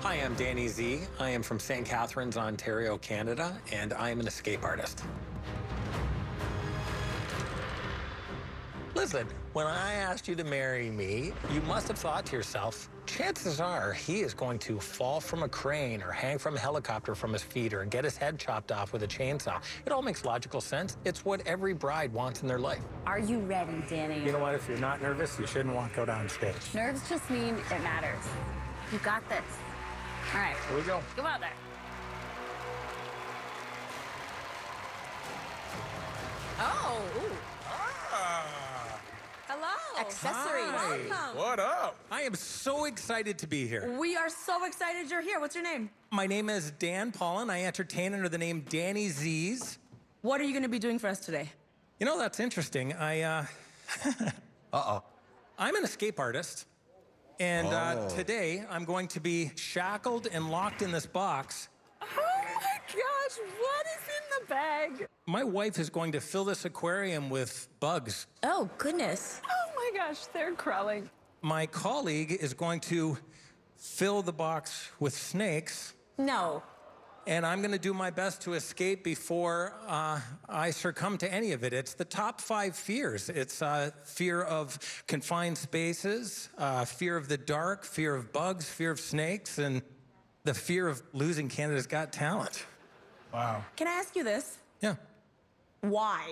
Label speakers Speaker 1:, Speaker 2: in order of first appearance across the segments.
Speaker 1: Hi, I'm Danny Z. I am from St. Catharines, Ontario, Canada, and I am an escape artist. Listen, when I asked you to marry me, you must have thought to yourself, chances are he is going to fall from a crane or hang from a helicopter from his feet or get his head chopped off with a chainsaw. It all makes logical sense. It's what every bride wants in their life.
Speaker 2: Are you ready, Danny?
Speaker 3: You know what? If you're not nervous, you shouldn't walk out on stage.
Speaker 2: Nerves just mean it matters. You got this. All right.
Speaker 3: Here we go.
Speaker 2: Go out there. Oh, ooh. Hello. Accessories.
Speaker 1: Hi.
Speaker 2: Welcome.
Speaker 3: What up?
Speaker 1: I am so excited to be here.
Speaker 2: We are so excited you're here. What's your name?
Speaker 1: My name is Dan Paulin. I entertain under the name Danny Z's.
Speaker 2: What are you going to be doing for us today?
Speaker 1: You know, that's interesting.
Speaker 4: Uh-oh.
Speaker 1: I'm an escape artist, and today I'm going to be shackled and locked in this box.
Speaker 2: Oh my gosh, what is in the bag?
Speaker 1: My wife is going to fill this aquarium with bugs.
Speaker 2: Oh, goodness. Oh my gosh, they're crawling.
Speaker 1: My colleague is going to fill the box with snakes,
Speaker 2: No.
Speaker 1: and I'm going to do my best to escape before I succumb to any of it. It's the top 5 fears. It's fear of confined spaces, fear of the dark, fear of bugs, fear of snakes, and the fear of losing Canada's Got Talent.
Speaker 3: Wow.
Speaker 2: Can I ask you this?
Speaker 1: Yeah.
Speaker 2: Why?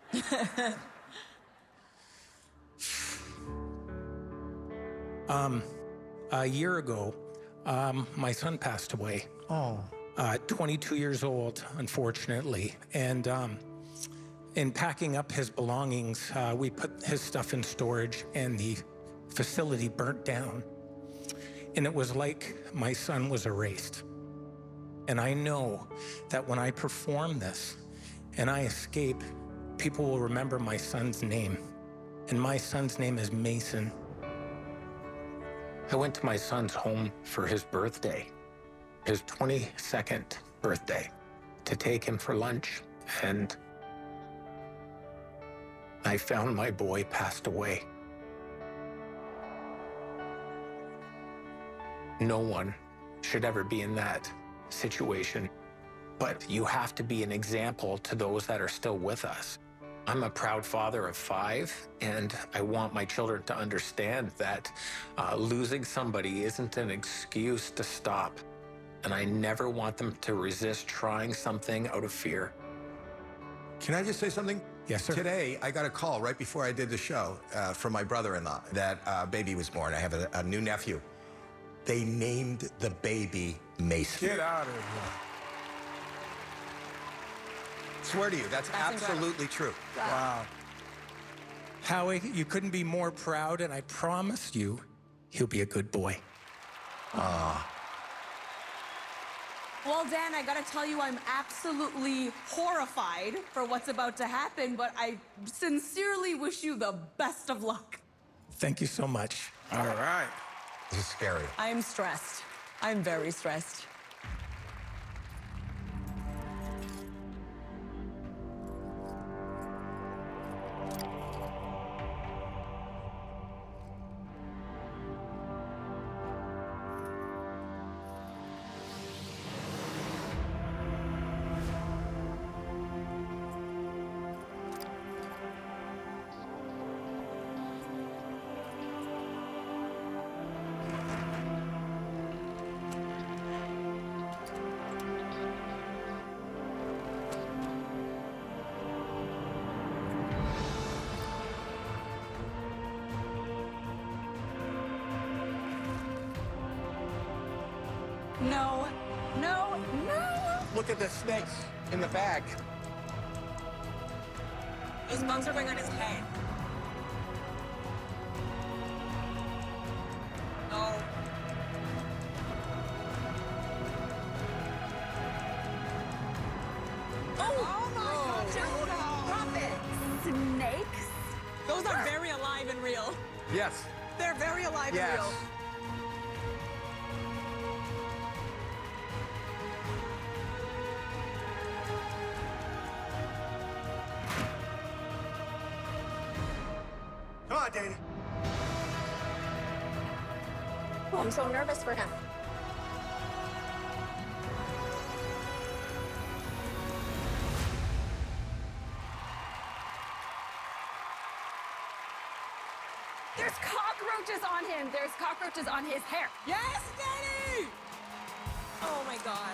Speaker 1: A year ago, my son passed away.
Speaker 4: Oh.
Speaker 1: 22 years old, unfortunately. And in packing up his belongings, we put his stuff in storage and the facility burnt down. And it was like my son was erased. And I know that when I perform this and I escape, people will remember my son's name. And my son's name is Mason. I went to my son's home for his birthday, his 22nd birthday, to take him for lunch. And I found my boy passed away. No one should ever be in that situation, but you have to be an example to those that are still with us. I'm a proud father of 5, and I want my children to understand that losing somebody isn't an excuse to stop. And I never want them to resist trying something out of fear.
Speaker 4: Can I just say something?
Speaker 1: Yes, sir.
Speaker 4: Today, I got a call right before I did the show from my brother-in-law that baby was born. I have a new nephew. They named the baby Mason.
Speaker 3: Get out of here.
Speaker 4: Swear to you, that's absolutely true.
Speaker 3: Wow.
Speaker 1: Howie, you couldn't be more proud, and I promise you, he'll be a good boy.
Speaker 4: Ah.
Speaker 2: Well, Dan, I gotta tell you, I'm absolutely horrified for what's about to happen, but I sincerely wish you the best of luck.
Speaker 1: Thank you so much.
Speaker 3: All right.
Speaker 4: This is scary.
Speaker 2: I'm stressed. I'm very stressed. No, no, no!
Speaker 4: Look at the snakes in the bag.
Speaker 2: Those bugs are going on his head. No. Oh my God, Stop it! Snakes? Those are very alive and real.
Speaker 4: Yes.
Speaker 2: They're very alive
Speaker 4: Yes.
Speaker 2: and real.
Speaker 4: Come on, Danny.
Speaker 5: Oh, I'm so nervous for him. There's cockroaches on him. There's cockroaches on his hair.
Speaker 2: Yes, Danny! Oh my God.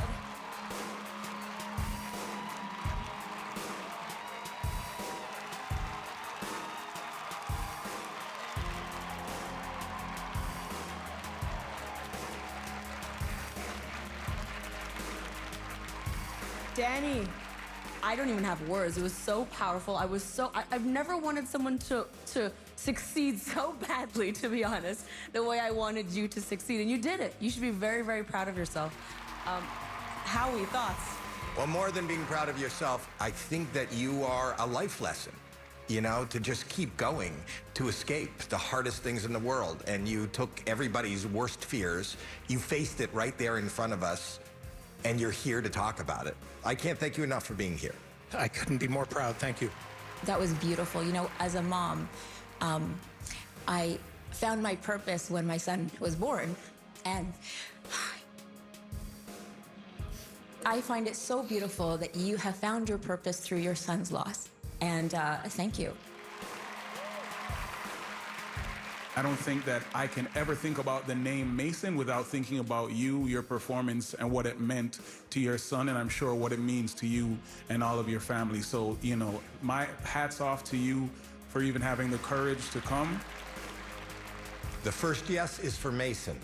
Speaker 2: Danny, I don't even have words. It was so powerful. I've never wanted someone to succeed so badly, to be honest, the way I wanted you to succeed. And you did it. You should be very, very proud of yourself. Howie, thoughts?
Speaker 4: Well, more than being proud of yourself, I think that you are a life lesson, you know, to just keep going, to escape the hardest things in the world. And you took everybody's worst fears, you faced it right there in front of us, and you're here to talk about it. I can't thank you enough for being here.
Speaker 1: I couldn't be more proud. Thank you.
Speaker 6: That was beautiful. You know, as a mom, I found my purpose when my son was born, and I find it so beautiful that you have found your purpose through your son's loss. And thank you.
Speaker 7: I don't think that I can ever think about the name Mason without thinking about you, your performance, and what it meant to your son, and I'm sure what it means to you and all of your family. So, you know, my hat's off to you for even having the courage to come.
Speaker 4: The first yes is for Mason.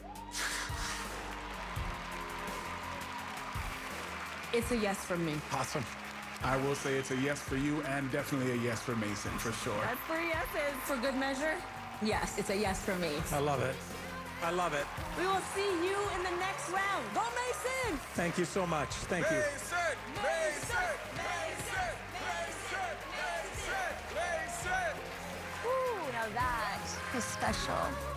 Speaker 2: It's a yes from me.
Speaker 1: Awesome.
Speaker 7: I will say it's a yes for you and definitely a yes for Mason, for sure.
Speaker 2: That's 3 yeses. For good measure,
Speaker 6: Yes, it's a yes for me.
Speaker 1: I love it. I love it.
Speaker 2: we will see you in the next round. Go Mason!
Speaker 1: Thank you so much. Thank you.
Speaker 8: Mason! Mason! Mason! Mason! Mason! Mason!
Speaker 5: Ooh, now that is special.